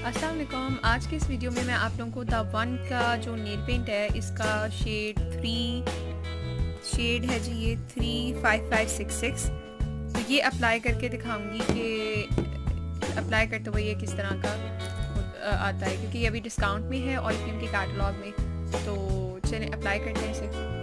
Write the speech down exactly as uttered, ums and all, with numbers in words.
अस्सलाम वालेकुम। आज के इस वीडियो में मैं आप लोगों को द वन का जो नेल पेंट है इसका शेड थ्री शेड है जी, ये three five five six six, तो ये अप्लाई करके दिखाऊंगी कि अप्लाई करते हुए ये किस तरह का आता है, क्योंकि ये अभी डिस्काउंट में है और फिल्म के कैटलॉग में। तो चलें अप्लाई करते हैं इसे।